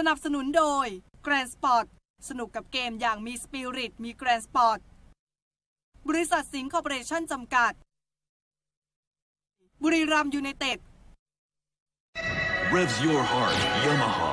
นับสนุนโดย Grand Sport สนุกกับเกมอย่างมีสปิริตมี Grand Sport บริษัทสิงห์คอร์ปอเรชั่นจำกัดบุรีรัมย์ยูไนเต็ด Revs your heart Yamaha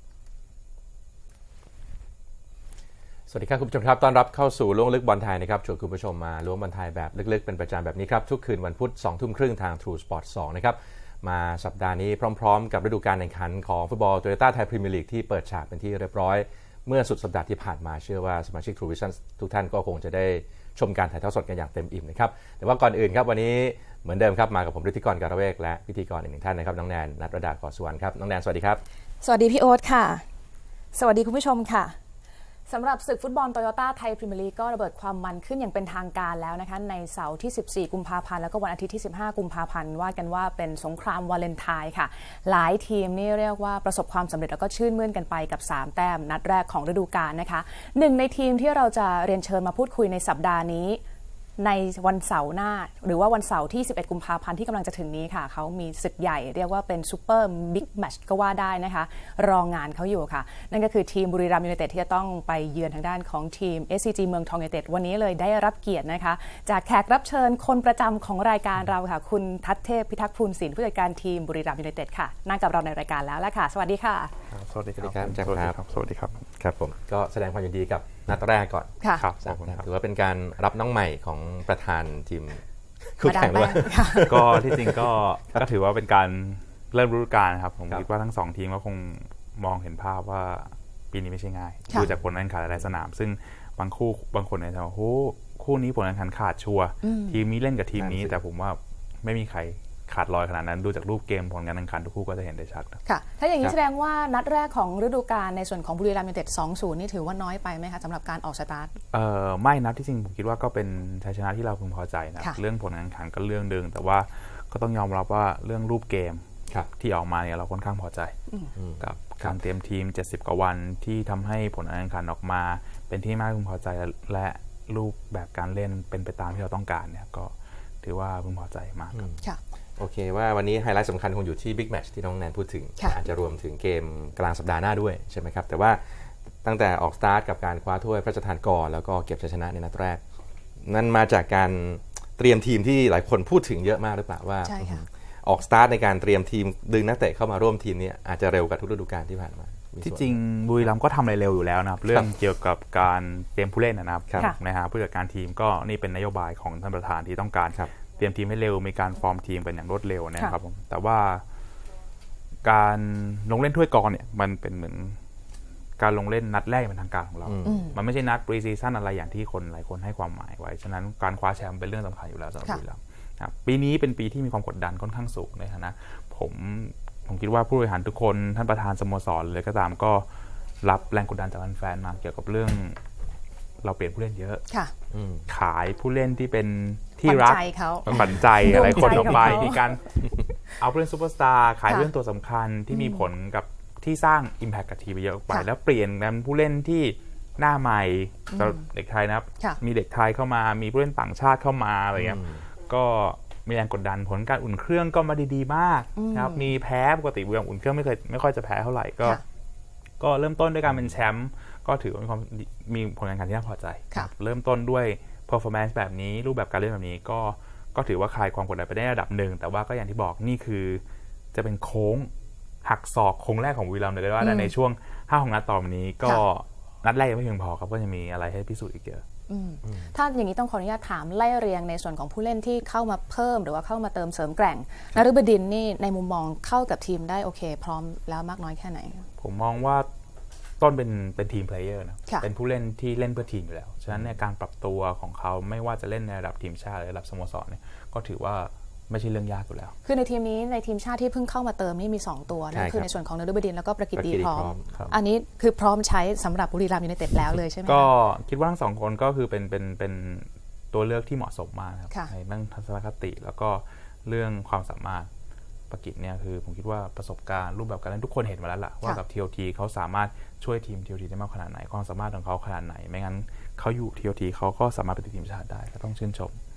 สวัสดีครับคุณผู้ชมครับต้อนรับเข้าสู่ล้วงลึกบอลไทยนะครับชวนคุณผู้ชมมาล้วงบอลไทยแบบลึกๆเป็นประจำแบบนี้ครับทุกคืนวันพุธ 20:30 ทาง True Sport 2 นะครับมาสัปดาห์นี้พร้อมๆกับฤดูกาลแข่งขันของฟุตบอล Toyota Thai Premier League ที่เปิดฉากเป็นที่เรียบร้อยเมื่อสุดสัปดาห์ที่ผ่านมาเชื่อว่าสมาชิก True Vision ทุกท่านก็คงจะได้ชมการถ่ายทอดสดกันอย่างเต็มอิ่มนะครับแต่ว่าก่อนอื่นครับวันนี้เหมือนเดิมครับมากับผมฤทธิกร การเวกและพิธีกรอีกหนึ่งท่านนะครับน้องแนน ณรดา ขอสุวรรณครับน้องแนนสวัสดีครับสวัสดีพี่โอ๊ตค่ะสวัสดีคุณผู้ชมค่ะสำหรับศึกฟุตบอลโตโยต้าไทยพรีเมียร์ลีกก็ระเบิดความมันขึ้นอย่างเป็นทางการแล้วนะคะในเสาร์ที่14กุมภาพันธ์แล้วก็วันอาทิตย์ที่15กุมภาพันธ์ว่ากันว่าเป็นสงครามวาเลนไทน์ค่ะหลายทีมนี่เรียกว่าประสบความสำเร็จแล้วก็ชื่นมื่นกันไปกับ3แต้มนัดแรกของฤดูกาลนะคะหนึ่งในทีมที่เราจะเรียนเชิญมาพูดคุยในสัปดาห์นี้ในวันเสาร์หน้าหรือว่าวันเสาร์ที่11กุมภาพันธ์ที่กำลังจะถึงนี้ค่ะเขามีศึกใหญ่เรียกว่าเป็นซูเปอร์บิ๊กแมตช์ก็ว่าได้นะคะรองงานเขาอยู่ค่ะนั่นก็คือทีมบุรีรัมย์ยูไนเต็ดที่จะต้องไปเยือนทางด้านของทีม SCG เมืองทองยูไนเต็ดวันนี้เลยได้รับเกียรตินะคะจากแขกรับเชิญคนประจำของรายการเราค่ะคุณทัศเทพพิทักษ์ภูลศิลป์ผู้จัดการทีมบุรีรัมย์ยูไนเต็ดค่ะนั่งกับเราในรายการแล้วละค่ะสวัสดีค่ะสวัสดีครับสวัสดีครับครับผมก็แสดงความยินดีกับนัดแรกก่อนครับถือว่าเป็นการรับน้องใหม่ของประธานทีมคู่แข่งด้วยก็ที่จริงก็ถือว่าเป็นการเริ่มฤดูกาลครับผมคิดว่าทั้ง2ทีมก็คงมองเห็นภาพว่าปีนี้ไม่ใช่ง่ายดูจากผลการแข่งขันในสนามซึ่งบางคนเนี่ยจะว่าคู่นี้ผลการแข่งขันขาดชัวร์ทีมนี้เล่นกับทีมนี้แต่ผมว่าไม่มีใครขาดลอยขนาดนั้นดูจากรูปเกมผลการแข่งขันทุกคู่ก็จะเห็นได้ชัดค่ะถ้าอย่างนี้แสดงว่านัดแรกของฤดูกาลในส่วนของบุรีรัมย์ยูไนเต็ด 2-0 นี่ถือว่าน้อยไปไหมคะสำหรับการออกสตาร์ทไม่นัดที่จริงผมคิดว่าก็เป็นชัยชนะที่เราพึงพอใจนะเรื่องผลการแข่งขันก็เรื่องนึงแต่ว่าก็ต้องยอมรับว่าเรื่องรูปเกมที่ออกมาเนี่ยเราค่อนข้างพอใจกับการเตรียมทีม70กว่าวันที่ทำให้ผลการแข่งขันออกมาเป็นที่น่าพึงพอใจและรูปแบบการเล่นเป็นไปตามที่เราต้องการเนี่ยก็ถือว่าพึงพอใจมากครับโอเคว่าวันนี้ไฮไลท์สำคัญคงอยู่ที่บิ๊กแมตช์ที่น้องแนนพูดถึงอาจจะรวมถึงเกมกลางสัปดาห์หน้าด้วยใช่ไหมครับแต่ว่าตั้งแต่ออกสตาร์ทกับการคว้าถ้วยพระราชทานก่อนแล้วก็เก็บชัยชนะในนัดแรกนั่นมาจากการเตรียมทีมที่หลายคนพูดถึงเยอะมากหรือเปล่าว่าออกสตาร์ทในการเตรียมทีมดึงนักเตะเข้ามาร่วมทีมนี้อาจจะเร็วกว่าทุกฤดูกาลที่ผ่านมาที่จริงบุรีรัมย์ก็ทำอะไรเร็วอยู่แล้วนะครับเรื่องเกี่ยวกับการเตรียมผู้เล่นนะครับนะฮะผู้จัดการทีมก็นี่เป็นนโยบายของท่านประธานที่ต้องการเตรียมทีมให้เร็วมีการฟอร์มทีมเป็นอย่างรวดเร็วนะครับผมแต่ว่าการลงเล่นถ้วยกรเนี่ยมันเป็นเหมือนการลงเล่นนัดแรกเป็นทางการของเรามันไม่ใช่นัดปรีซีซั่นอะไรอย่างที่คนหลายคนให้ความหมายไว้ฉะนั้นการคว้าแชมป์เป็นเรื่องสำคัญอยู่แล้วสำหรับบุรีรัมย์ปีนี้เป็นปีที่มีความกดดันค่อนข้างสูงในฐานะผมคิดว่าผู้บริหารทุกคนท่านประธานสโมสรเลยก็ตามก็รับแรงกดดันจากแฟนๆมาเกี่ยวกับเรื่องเราเปลี่ยนผู้เล่นเยอะขายผู้เล่นที่เป็นที่รักฝันใจอะไรคนออกไปมีการเอาผู้เล่นซูเปอร์สตาร์ขายผู้เล่นตัวสำคัญที่มีผลกับที่สร้าง Impact กับทีมไปเยอะออกไปแล้วเปลี่ยนเป็นผู้เล่นที่หน้าใหม่สำหรับเด็กไทยนะครับมีเด็กไทยเข้ามามีผู้เล่นต่างชาติเข้ามาอะไรเงี้ยก็มีแรงกดดันผลการอุ่นเครื่องก็มาดีๆมากนะครับมีแพ้ปกติเวลาอุ่นเครื่องไม่ค่อยจะแพ้เท่าไหร่ก็เริ่มต้นด้วยการเป็นแชมป์ก็ถือว่ามีผลการแข่งขันที่น่าพอใจเริ่มต้นด้วย performance แบบนี้รูปแบบการเล่นแบบนี้ก็ถือว่าคลายความกดดันไปได้ระดับหนึ่งแต่ว่าก็อย่างที่บอกนี่คือจะเป็นโค้งหักศอกโค้งแรกของบุรีรัมย์เลยว่าในช่วง5 ของนัดต่อไปนี้ก็นัดแรกยังไม่เพียงพอครับก็จะมีอะไรให้พิสูจน์อีกเยอะถ้าอย่างนี้ต้องขออนุญาตถามไล่เรียงในส่วนของผู้เล่นที่เข้ามาเพิ่มหรือว่าเข้ามาเติมเสริมแกร่งนฤบดินนี่ในมุมมองเข้ากับทีมได้โอเคพร้อมแล้วมากน้อยแค่ไหนผมมองว่าต้นเป็นทีมเพลเยอร์นะเป็นผู้เล่นที่เล่นเพื่อทีมอยู่แล้วฉะนั้นในการปรับตัวของเขาไม่ว่าจะเล่นในระดับทีมชาติหรือระดับสโมสรเนี่ยก็ถือว่าไม่ใช่เรื่องยากอยู่แล้วคือในทีมนี้ในทีมชาติที่เพิ่งเข้ามาเติมนี่มี2ตัวนั่นคือในส่วนของนฤบดินแล้วก็ประกิตดีพร้อมอันนี้คือพร้อมใช้สำหรับบุรีรัมย์ยูไนเต็ดแล้วเลยใช่ไหมก็คิดว่าทั้ง2คนก็คือเป็นตัวเลือกที่เหมาะสมมากครับในเรื่องทัศนคติแล้วก็เรื่องความสามารถประกิตเนี่ยคือผมคิดว่าประสบการณ์รูปแบบการเล่นทุกคนเห็นมาแล้วล่ะว่ากับ TOT เขาสามารถช่วยทีม TOT ได้มากขนาดไหนความสามารถของเขาขนาดไหนไม่งั้นเขาอยู่ TOT เขาก็สามารถไปติดทีมชาติได้ก็ต้องชื่นชม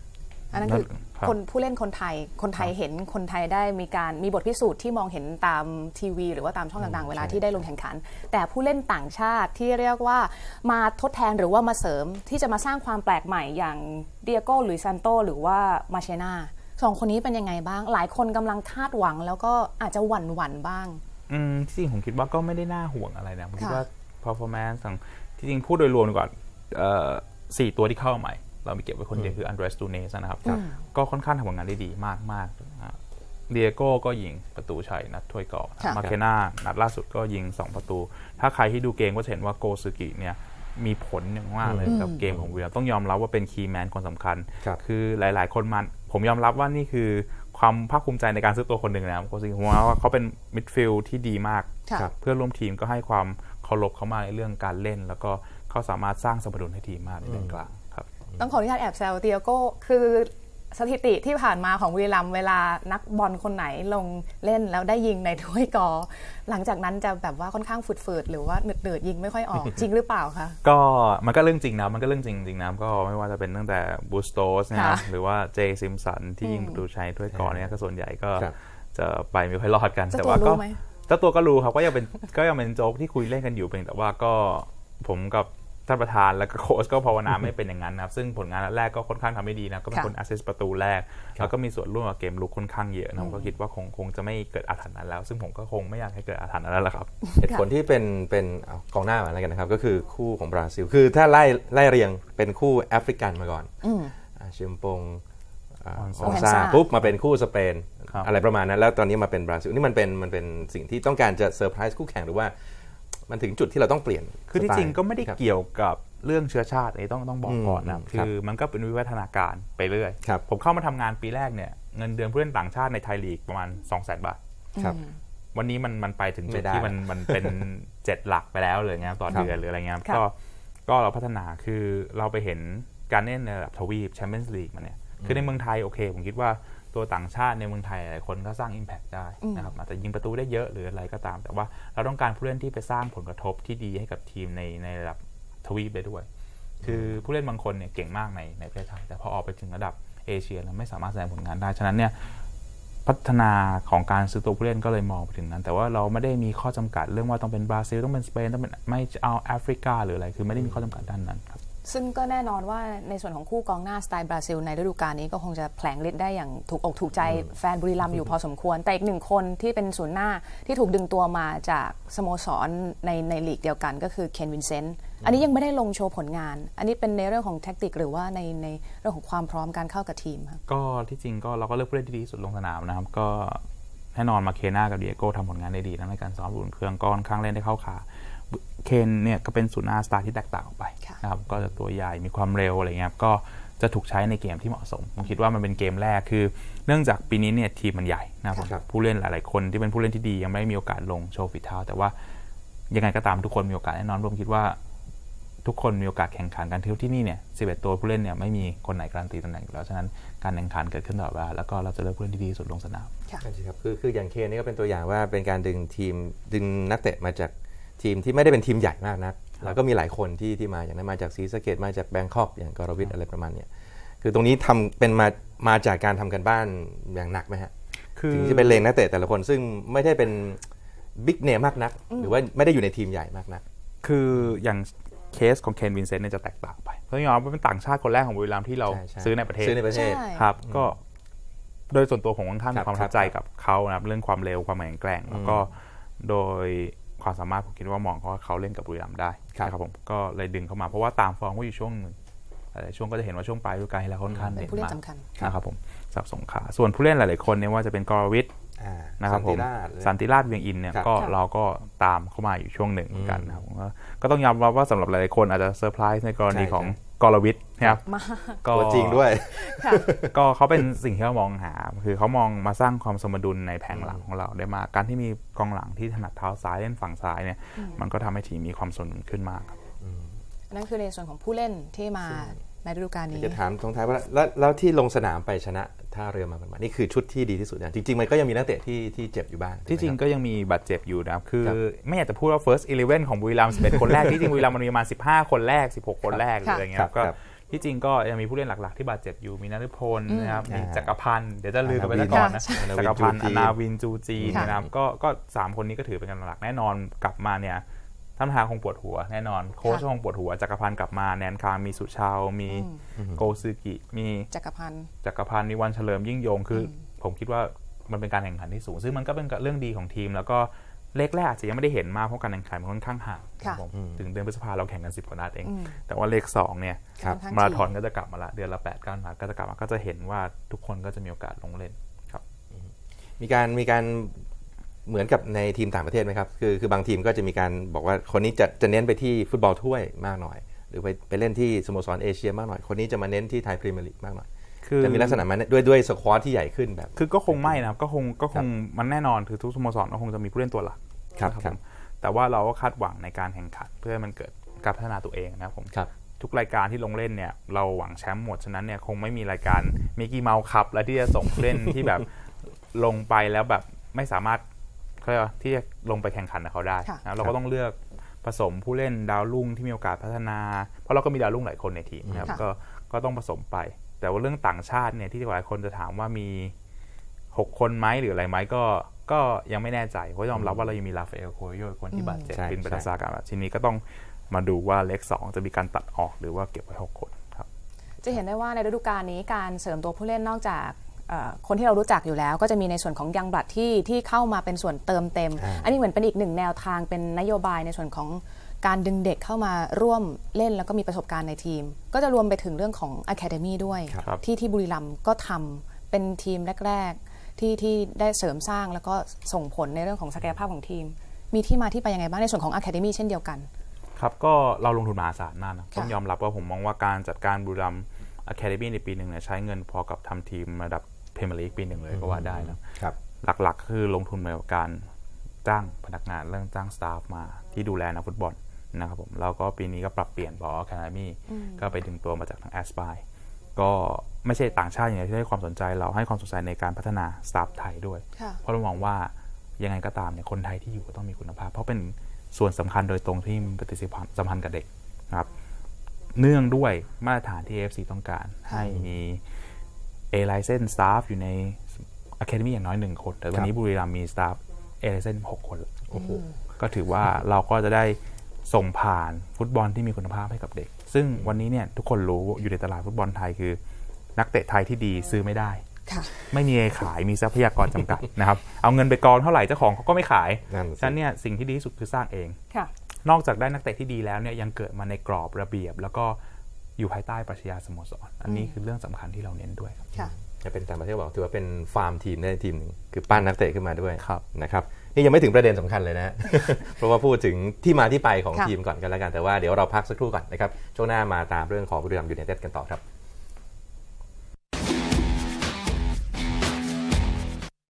อันนั้นคือคนผู้เล่นคนไทยเห็นคนไทยได้มีบทพิสูจน์ที่มองเห็นตามทีวีหรือว่าตามช่องต่างๆเวลาที่ได้ลงแข่งขันแต่ผู้เล่นต่างชาติที่เรียกว่ามาทดแทนหรือว่ามาเสริมที่จะมาสร้างความแปลกใหม่อย่างเดียโก้หรือซันโตหรือว่ามาเชน่าสองคนนี้เป็นยังไงบ้างหลายคนกำลังคาดหวังแล้วก็อาจจะหวั่นบ้างที่จริงผมคิดว่าก็ไม่ได้น่าห่วงอะไรนะผมคิดว่า performance ที่จริงพูดโดยรวมก่อน4 ตัวที่เข้าใหม่เรามีเก็บไว้คนเดียวคืออันเดรสตูเนสนะครับก็ค่อนข้างทำผลงานได้ดีมากเดียโก้ก็ยิงประตูชัยนัดถ้วยก่อนมาเคน่านัดล่าสุดก็ยิง2 ประตูถ้าใครที่ดูเกมก็จะเห็นว่าโกซึกิเนี่ยมีผลอย่างมากเลยกับเกมของบุรีรัมย์ต้องยอมรับว่าเป็นคีย์แมนคนสำคัญคือหลายๆคนผมยอมรับว่านี่คือความภาคภูมิใจในการซื้อตัวคนหนึ่งนะโกซึกิผมว่าเขาเป็นมิดฟิลด์ที่ดีมากเพื่อนร่วมทีมก็ให้ความเคารพเขามากในเรื่องการเล่นแล้วก็เขาสามารถสร้างสมดุลให้ทีมมากในเลนกลางต้องขออนุญาตแอบแซวเตียโก้คือสถิติที่ผ่านมาของบุรีรัมย์เวลานักบอลคนไหนลงเล่นแล้วได้ยิงในถ้วยกอหลังจากนั้นจะแบบว่าค่อนข้างฝืดๆหรือว่าเนืดๆยิงไม่ค่อยออก จริงหรือเปล่าคะก็มันก็เรื่องจริงนะมันก็เรื่องจริงนะก็ไม่ว่าจะเป็นตั้งแต่บูสโตสนะครับหรือว่าเจซิมสันที่ยิงประตูชัยถ้วยกอเนี่ยก็ส่วนใหญ่ก็จะไปไม่ค่อยรอดกันแต่ว่าก็เจ้าตัวก็รู้ครับก็ยังเป็นโจ๊กที่คุยเล่นกันอยู่เพียงแต่ว่าก็ผมกับท่านประธานและโค้ชก็ภาวนาไม่เป็นอย่างนั้นนะครับซึ่งผลงานแรกก็ค่อนข้างทำได้ดีนะก็เป็นคนแอสซิสต์ประตูแรกแล้วก็มีส่วนร่วมกับเกมลุกค่อนข้างเยอะนะผมก็คิดว่าคงจะไม่เกิดอาถรรพ์นั้นแล้วซึ่งผมก็คงไม่อยากให้เกิดอาถรรพ์นั้นแล้วครับเหตุผลที่เป็นกองหน้าอะไรกันนะครับก็คือคู่ของบราซิลคือถ้าไล่เรียงเป็นคู่แอฟริกันมาก่อนชิมปงองซาปุ๊บมาเป็นคู่สเปนอะไรประมาณนั้นแล้วตอนนี้มาเป็นบราซิลนี่มันเป็นสิ่งที่ต้องการจะเซอร์ไพรส์คู่แข่งหรือว่ามันถึงจุดที่เราต้องเปลี่ยนคือที่จริงก็ไม่ได้เกี่ยวกับเรื่องเชื้อชาตินี่ต้องบอกก่อนนะคือมันก็เป็นวิวัฒนาการไปเรื่อยผมเข้ามาทำงานปีแรกเนี่ยเงินเดือนผู้เล่นต่างชาติในไทยลีกประมาณ 200,000 บาทวันนี้มันไปถึงจุดที่มันเป็น7 หลักไปแล้วเลยเงี้ยต่อเดือนหรืออะไรเงี้ยก็เราพัฒนาคือเราไปเห็นการเล่นในระดับทวีปแชมเปี้ยนส์ลีกมันเนี่ยคือในเมืองไทยโอเคผมคิดว่าตัวต่างชาติในเมืองไทยหลายคนก็สร้าง Impact ได้นะครับอาจจะยิงประตูได้เยอะหรืออะไรก็ตามแต่ว่าเราต้องการผู้เล่นที่ไปสร้างผลกระทบที่ดีให้กับทีมในระดับทวีปได้ด้วยคือผู้เล่นบางคนเนี่ยเก่งมากในประเทศไทยแต่พอออกไปถึงระดับเอเชียแล้วไม่สามารถแสดงผลงานได้ฉะนั้นเนี่ยพัฒนาของการซื้อตัวผู้เล่นก็เลยมองไปถึงนั้นแต่ว่าเราไม่ได้มีข้อจำกัดเรื่องว่าต้องเป็นบราซิลต้องเป็นสเปนต้องเป็นไม่เอาแอฟริกาหรืออะไรคือไม่ได้มีข้อจำกัดด้านนั้นครับซึ่งก็แน่นอนว่าในส่วนของคู่กองหน้าสไตล์บราซิลในฤดูกาลนี้ก็คงจะแผลงฤทธิ์ได้อย่างถูกอกถูกใจแฟนบุรีรัมย์อยู่พอสมควรแต่อีกหนึ่งคนที่เป็นศูนย์หน้าที่ถูกดึงตัวมาจากสโมสรในลีกเดียวกันก็คือเคนวินเซนต์อันนี้ยังไม่ได้ลงโชว์ผลงานอันนี้เป็นในเรื่องของแทคติกหรือว่าในเรื่องของความพร้อมการเข้ากับทีมครับก็ที่จริงก็เราก็เลือกผู้เล่นที่ดีสุดลงสนามนะครับก็แน่นอนมาเคน่ากับเดียโก้ทำผลงานได้ดีในการซ้อมอุ่นเครื่องก็ค่อนข้างเล่นได้เข้าขาเคนเนี่ยก็เป็นศูนย์หน้าสไตล์ที่แตกต่างออกไปนะครับก็จะตัวใหญ่มีความเร็วอะไรเงี้ยก็จะถูกใช้ในเกมที่เหมาะสมผมคิดว่ามันเป็นเกมแรกคือเนื่องจากปีนี้เนี่ยทีมมันใหญ่นะครับผู้เล่นหลายๆคนที่เป็นผู้เล่นที่ดียังไม่มีโอกาสลงโชว์ฝีเท้าแต่ว่ายังไงก็ตามทุกคนมีโอกาสแน่นอนผมคิดว่าทุกคนมีโอกาสแข่งขันกันที่นี่เนี่ย11 ตัวผู้เล่นเนี่ยไม่มีคนไหนการันตีตำแหน่งอยู่แล้วฉะนั้นการแข่งขันเกิดขึ้นตลอดเวลาแล้วก็เราจะเลือกผู้เล่นที่ดีสุดลงสนามใช่ครับคืออย่างเคนนี่ก็เป็นตัวอย่างว่าเป็นการดึงนักเตะมาจากทีมที่ไม่ได้เป็นทีมใหญ่มากนักแล้วก็มีหลายคนที่มาอย่างนั้นมาจากศรีสะเกษมาจากแบงคอกอย่างกรวิทย์อะไรประมาณนี้คือตรงนี้ทำเป็นมาจากการทำกันบ้านอย่างหนักไหมฮะถึงจะเป็นเลงนักเตะแต่ละคนซึ่งไม่ได้เป็นบิ๊กเนมมากนักหรือว่าไม่ได้อยู่ในทีมใหญ่มากนักคืออย่างเคสของเคนวินเซนต์เนี่ยจะแตกต่างไปเพราะยอมรับว่าเป็นต่างชาติคนแรกของบุรีรัมย์ที่เราซื้อในประเทศครับก็โดยส่วนตัวผมค่อนข้างมีความประทับใจกับเขานะครับเรื่องความเร็วความแข็งแกร่งแล้วก็โดยความสามารถผมคิดว่ามองว่าเขาเล่นกับบุรีรัมย์ได้ครับผมก็เลยดึงเข้ามาเพราะว่าตามฟอร์มก็อยู่ช่วงนึงช่วงก็จะเห็นว่าช่วงปลายฤดูกาลแล้วค่อนข้างเด่นมากนะครับผมสับสงขาส่วนผู้เล่นหลายๆคนเนี่ยว่าจะเป็นกรวิทย์นะครับผมสันติราชเวียงอินเนี่ยก็เราก็ตามเข้ามาอยู่ช่วงหนึ่งเหมือนกันนะครับก็ต้องยอมรับว่าสำหรับหลายๆคนอาจจะเซอร์ไพรส์ในกรณีของกรวิทย์นะครับก็จริงด้วยก็เขาเป็นสิ่งที่เรามองหาคือเขามองมาสร้างความสมดุลในแผงหลังของเราได้มาการที่มีกองหลังที่ถนัดเท้าซ้ายเล่นฝั่งซ้ายเนี่ยมันก็ทำให้ทีมมีความสมดุลขึ้นมากครับนั่นคือในส่วนของผู้เล่นที่มาในฤดูกาลนี้จะถามตรงท้ายว่าแล้วที่ลงสนามไปชนะท่าเรือมานี่คือชุดที่ดีที่สุดจริงๆมันก็ยังมีนักเตะที่เจ็บอยู่บ้างที่จริงก็ยังมีบาดเจ็บอยู่นะครับคือไม่อยากจะพูดว่า first 11 ของบุรีรัมย์11 คนแรกที่จริงบุรีรัมย์มันมีประมาณ15 คนแรก16 คนแรกอะไรเงี้ยก็ทที่จริงก็ยังมีผู้เล่นหลักๆที่บาดเจ็บอยู่มีนฤพลนะครับมีจักรพันธ์เดี๋ยวจะลืมกันไปซะก่อนนะจักรพันธ์อนาวินจูจีนะครับก็3คนนี้ก็ถือเป็นกำลังหลักแน่นอนกลับมาเนี่ยท่านประธานคงปวดหัวแน่นอนโค้ชคงปวดหัวจักรพันธ์กลับมาแนนคามีสุชาวมีโกซึกิมีจักรพันธ์มีวันเฉลิมยิ่งยงคือผมคิดว่ามันเป็นการแข่งขันที่สูงซึ่งมันก็เป็นเรื่องดีของทีมแล้วก็เลขแรกอาจจะยังไม่ได้เห็นมากเพราะการแข่งขันมันค่อนข้างห่างถึงเดือนพฤษภาเราแข่งกัน10 กว่านัดเองแต่ว่าเลข2เนี่ยมาราธอนก็จะกลับมาละเดือนละ 8-9 นัดก็จะกลับมาก็จะเห็นว่าทุกคนก็จะมีโอกาสลงเล่นครับมีการเหมือนกับในทีมต่างประเทศไหมครับคือบางทีมก็จะมีการบอกว่าคนนี้จะเน้นไปที่ฟุตบอลถ้วยมากหน่อยหรือไปเล่นที่สโมสรเอเชียมากหน่อยคนนี้จะมาเน้นที่ไทยพรีเมียร์ลีกมากหน่อยจะมีลักษณะมันด้วยสควอตที่ใหญ่ขึ้นแบบคือก็คงไม่นะครับก็คงมันแน่นอนคือทุกสโมสรก็คงจะมีผู้เล่นตัวหลักครับแต่ว่าเราก็คาดหวังในการแข่งขันเพื่อให้มันเกิดการพัฒนาตัวเองนะครับผมทุกรายการที่ลงเล่นเนี่ยเราหวังแชมป์หมดฉะนั้นเนี่ยคงไม่มีรายการมิกกี้เมาส์คัพและที่จะส่งผู้เล่นที่แบบลงไปแล้วแบบไม่สามารถที่จะลงไปแข่งขันกับเขาได้นะเราก็ต้องเลือกผสมผู้เล่นดาวรุ่งที่มีโอกาสพัฒนาเพราะเราก็มีดาวรุ่งหลายคนในทีมนะครับก็ต้องผสมไปแต่ว่าเรื่องต่างชาติเนี่ยที่หลายคนจะถามว่ามี6 คนไหมหรืออะไรไหมก็ยังไม่แน่ใจเพราะยอมรับว่าเรายังมีราฟาเอลโคโยคนที่บาดเจ็บเป็นประสาการชิ้นนี้ก็ต้องมาดูว่าเลข2จะมีการตัดออกหรือว่าเก็บไว้6 คนครับจะเห็นได้ว่าในฤดูกาลนี้การเสริมตัวผู้เล่นนอกจากคนที่เรารู้จักอยู่แล้วก็จะมีในส่วนของยังบลัดที่เข้ามาเป็นส่วนเติมเต็มอันนี้เหมือนเป็นอีกหนึ่งแนวทางเป็นนโยบายในส่วนของการดึงเด็กเข้ามาร่วมเล่นแล้วก็มีประสบการณ์ในทีมก็จะรวมไปถึงเรื่องของ Academy ด้วยที่บุรีรัมย์ก็ทำเป็นทีมแรกๆที่ได้เสริมสร้างแล้วก็ส่งผลในเรื่องของศักยภาพของทีมมีที่มาที่ไปยังไงบ้างในส่วนของ Academy เช่นเดียวกันครับก็เราลงทุนมหาศาลมากนะต้องยอมรับว่าผมมองว่าการจัดการบุรีรัมย์ Academy ในปีหนึ่งเนี่ยใช้เงินพอกับทำทีมระดับพรีเมียร์ลีกปีหนึ่งเลยก็ว่าได้นะครับหลักๆคือลงทุนในการจ้างพนักงานเรื่องจ้างสตาฟมาที่ดูแลนักฟุตบอลนะครับผมแล้วก็ปีนี้ก็ปรับเปลี่ยนพอ Academy ก็ไปดึงตัวมาจากทางแอสไพร์ก็ไม่ใช่ต่างชาติอย่างเดียวที่ให้ความสนใจเราให้ความสนใจในการพัฒนาสตาฟไทยด้วยเพราะเรามองว่ายังไงก็ตามเนี่ยคนไทยที่อยู่ก็ต้องมีคุณภาพเพราะเป็นส่วนสำคัญโดยตรงที่ปฏิสัมพันธ์กับเด็กนะครับเนื่องด้วยมาตรฐานที่ AFC ต้องการให้มีA license staff อยู่ใน Academy อย่างน้อย1 คนแต่วันนี้บุรีรัมย์มี staff A license 6 คนก็ถือว่าเราก็จะได้ส่งผ่านฟุตบอลที่มีคุณภาพให้กับเด็กซึ่งวันนี้เนี่ยทุกคนรู้อยู่ในตลาดฟุตบอลไทยคือนักเตะไทยที่ดีซื้อไม่ได้ไม่มีขายมีทรัพยากรจำกัดนะครับเอาเงินไปกองเท่าไหร่เจ้าของเขาก็ไม่ขายฉะนั้นเนี่ยสิ่งที่ดีที่สุดคือสร้างเองนอกจากได้นักเตะที่ดีแล้วเนี่ยยังเกิดมาในกรอบระเบียบแล้วก็อยู่ภายใต้ปรัชญาสโมสรอันนี้คือเรื่องสำคัญที่เราเน้นด้วยจะเป็นต่างประเทศบอกถือว่าเป็นฟาร์มทีมได้ทีมหนึ่งคือปั้นนักเตะขึ้นมาด้วยนะครับนี่ยังไม่ถึงประเด็นสำคัญเลยนะ เพราะว่าพูดถึงที่มาที่ไปของทีมก่อนกันแล้วกันแต่ว่าเดี๋ยวเราพักสักครู่ก่อนนะครับช่วงหน้ามาตามเรื่องของบุรีรัมย์ยูไนเต็ดกันต่อครับ